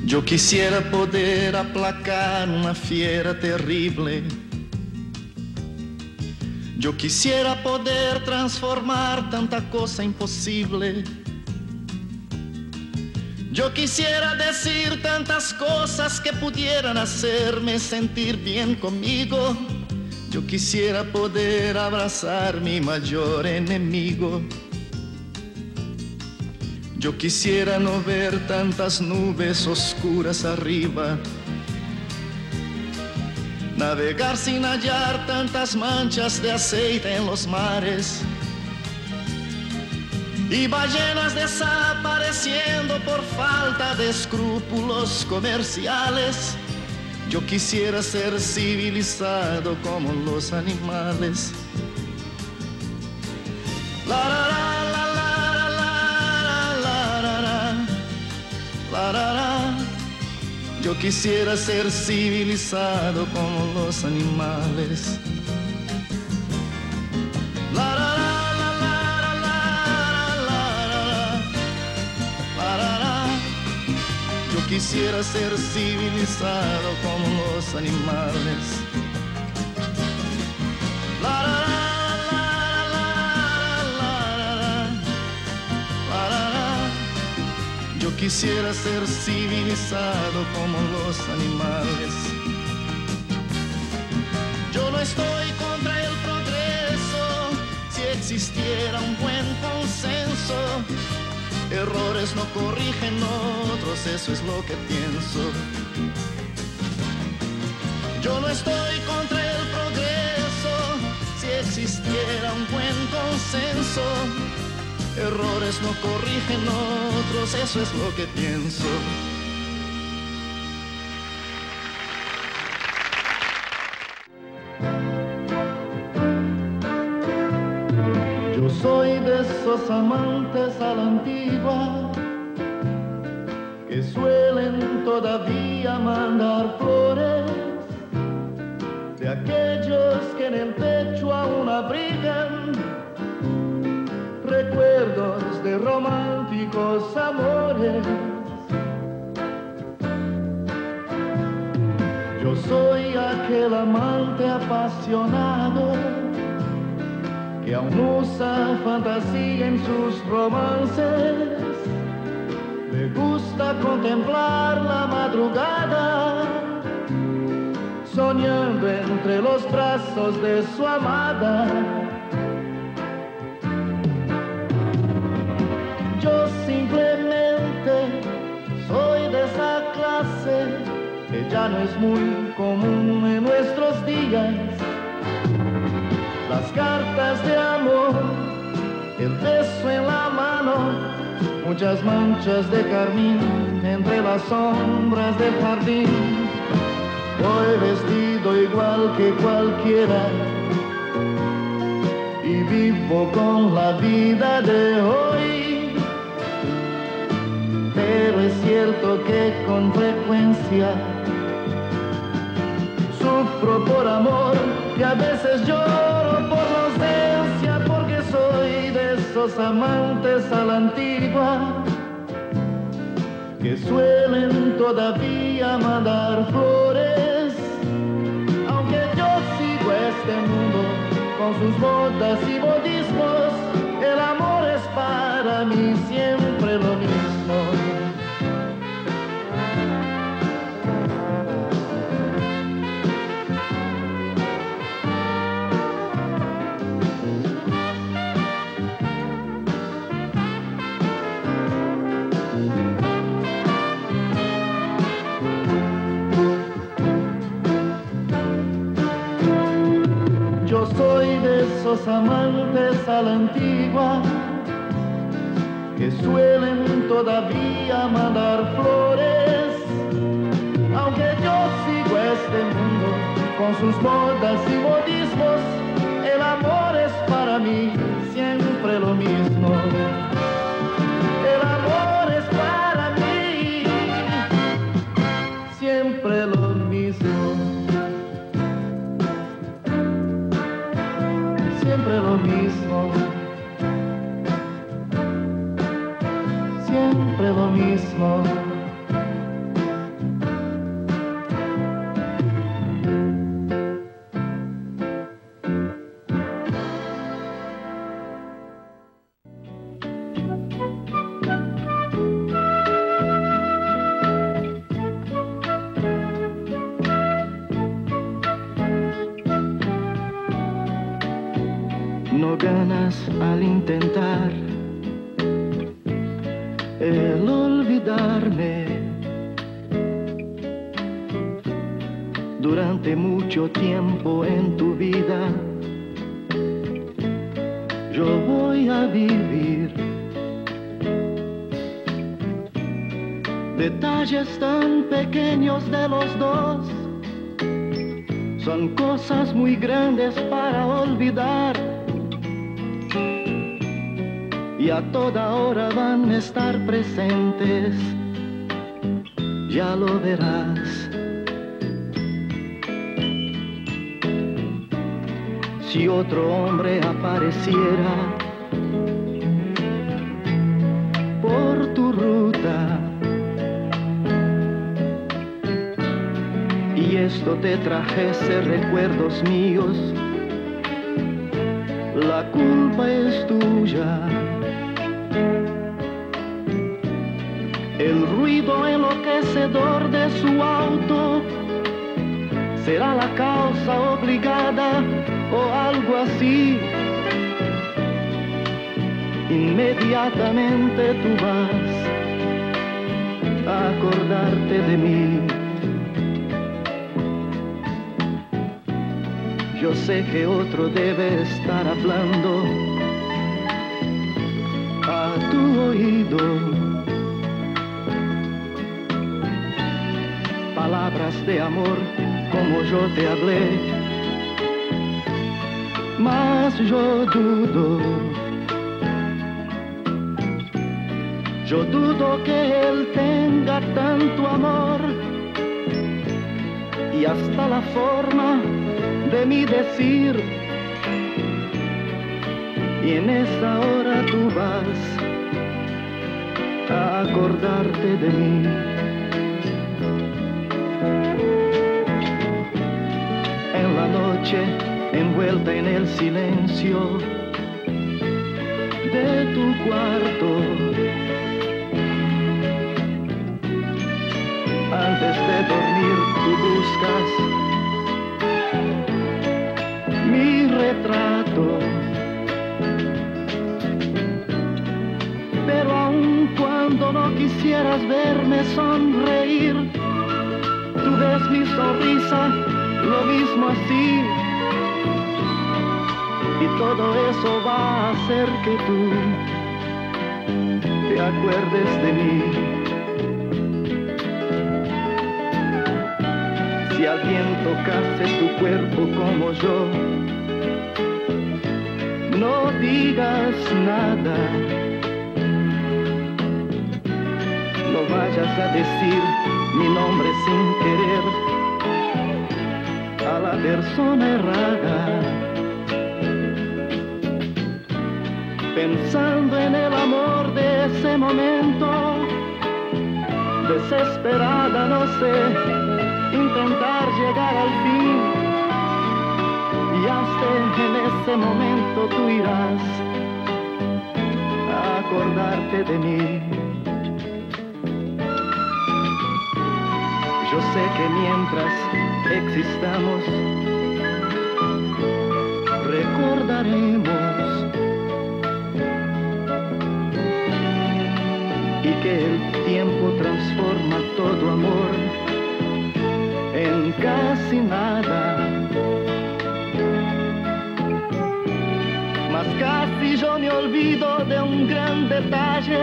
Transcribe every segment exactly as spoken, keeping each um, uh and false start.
Yo quisiera poder aplacar una fiera terrible. Yo quisiera poder transformar tanta cosa imposible. Yo quisiera decir tantas cosas que pudieran hacerme sentir bien conmigo. Yo quisiera poder abrazar mi mayor enemigo. Yo quisiera no ver tantas nubes oscuras arriba, navegar sin hallar tantas manchas de aceite en los mares y ballenas desapareciendo por falta de escrúpulos comerciales. Yo quisiera ser civilizado como los animales. La, la, la. Yo quisiera ser civilizado como los animales. La, la, la, la, la, la, la, la, la. Yo quisiera ser civilizado como los animales. La, la, yo quisiera ser civilizado como los animales. Yo no estoy contra el progreso, si existiera un buen consenso. Errores no corrigen otros, eso es lo que pienso. Yo no estoy contra el progreso, si existiera un buen consenso. Errores no corrigen otros, eso es lo que pienso. Yo soy de esos amantes a la antigua que suelen todavía mandar flores, de aquellos que en el pecho aún abrigan recuerdos de románticos amores. Yo soy aquel amante apasionado que aún usa fantasía en sus romances. Me gusta contemplar la madrugada, soñando entre los brazos de su amada. Yo simplemente soy de esa clase que ya no es muy común en nuestros días. Las cartas de amor, el beso en la mano, muchas manchas de carmín entre las sombras del jardín. Voy vestido igual que cualquiera y vivo con la vida de hoy. Pero es cierto que con frecuencia sufro por amor y a veces lloro por la ausencia, porque soy de esos amantes a la antigua que suelen todavía mandar flores. Aunque yo sigo este mundo con sus modas y modismos, el amor es para mí siempre lo mismo. Yo soy de esos amantes a la antigua que suelen todavía mandar flores. Aunque yo sigo este mundo con sus modas y modismos, el amor es para mí siempre lo mismo. El amor es para mí siempre lo mismo. Siempre lo mismo, siempre lo mismo. más al intentar el olvidarme. Durante mucho tiempo en tu vida yo voy a vivir detalles tan pequeños de los dos. Son cosas muy grandes para olvidar y a toda hora van a estar presentes, ya lo verás. Si otro hombre apareciera por tu ruta y esto te trajese recuerdos míos, la culpa es tuya. El ruido enloquecedor de su auto será la causa obligada o algo así. Inmediatamente tú vas a acordarte de mí. Yo sé que otro debe estar hablando a tu oído palabras de amor como yo te hablé, mas yo dudo, yo dudo que él tenga tanto amor y hasta la forma de mi decir, y en esa hora tú vas a acordarte de mí. En la noche, envuelta en el silencio de tu cuarto, antes de dormir tú buscas mi retrato, pero aun cuando no quisieras verme sonreír, tú ves mi sonrisa lo mismo así, y todo eso va a hacer que tú te acuerdes de mí. Si alguien tocase tu cuerpo como yo, no digas nada, no vayas a decir mi nombre sin querer a la persona errada. Pensando en el amor de ese momento, desesperada, no sé, intentar llegar al fin, y hasta en ese momento tú irás a acordarte de mí. Yo sé que mientras existamos, recordaremos y que el tiempo transforma todo amor en casi nada. Mas casi yo me olvido de un gran detalle,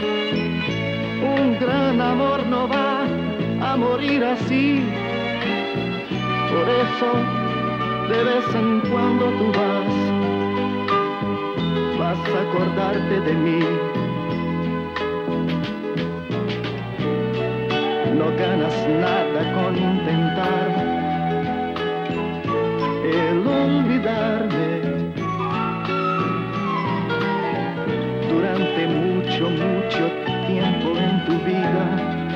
un gran amor no va a morir así. Por eso de vez en cuando tú vas, vas a acordarte de mí. No ganas nada con intentar el olvidarme. Durante mucho, mucho tiempo en tu vida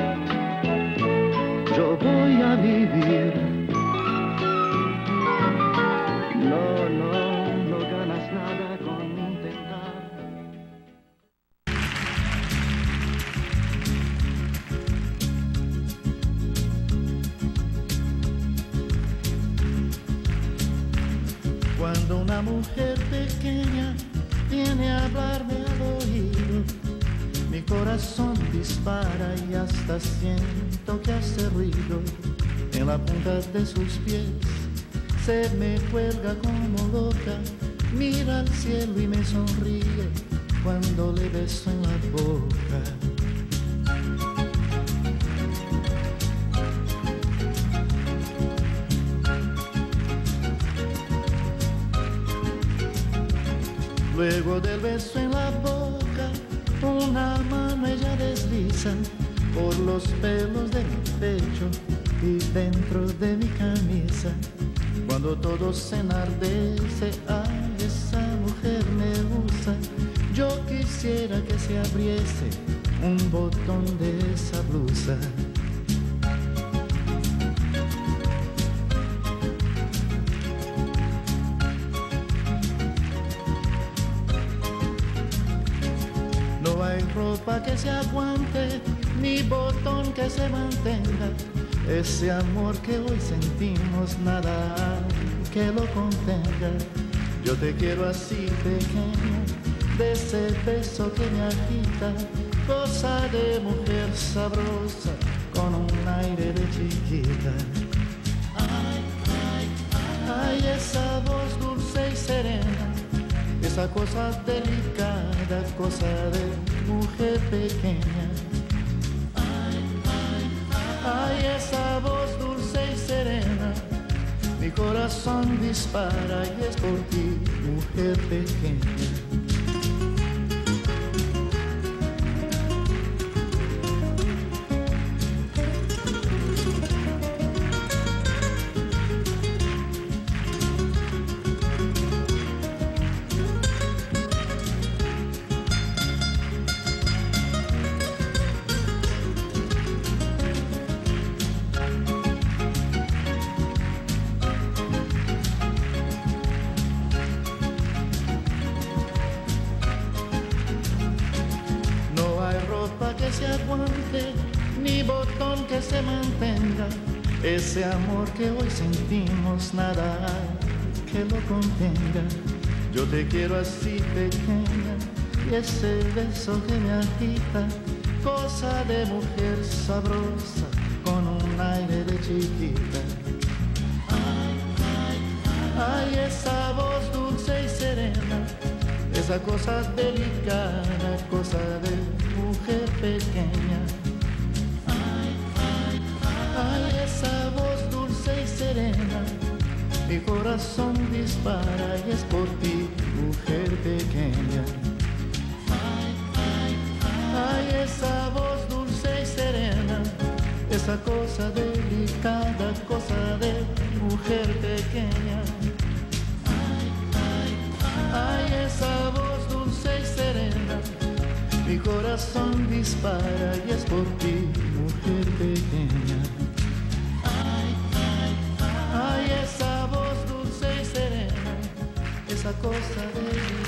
yo voy a vivir. No, no, no ganas nada con intentar. Cuando una mujer pequeña viene a hablarme al oído. Mi corazón dispara y hasta siento que hace ruido. En la punta de sus pies se me cuelga como loca. Mira al cielo y me sonríe cuando le beso en la boca. Luego del beso en la boca, una mano ella desliza por los pelos de mi pecho y dentro de mi camisa. Cuando todo se enardece, ay, esa mujer me usa. Yo quisiera que se abriese un botón de esa blusa. No hay ropa que se aguante, ni botón que se mantenga. Ese amor que hoy sentimos, nada hay que lo contenga. Yo te quiero así pequeña, de ese beso que me agita, cosa de mujer sabrosa, con un aire de chiquita. Ay, ay, ay, ay, esa voz dulce y serena, esa cosa delicada, cosa de mujer pequeña. Ay, ay, ay, esa voz dulce y serena, mi corazón dispara y es por ti, mujer pequeña. Que se aguante, ni botón que se mantenga. Ese amor que hoy sentimos, nada hay que lo contenga. Yo te quiero así pequeña, y ese beso que me agita, cosa de mujer sabrosa, con un aire de chiquita. Ay, ay, ay, esa voz dulce y serena, esa cosa delicada, cosa de mujer pequeña. Ay, ay, ay, esa voz dulce y serena, mi corazón dispara y es por ti, mujer pequeña. Ay, ay, ay, esa voz dulce y serena, esa cosa delicada, cosa de mujer pequeña. Ay, esa voz dulce y serena, mi corazón dispara y es por ti, mujer pequeña. Ay, ay, ay, esa voz dulce y serena, esa cosa de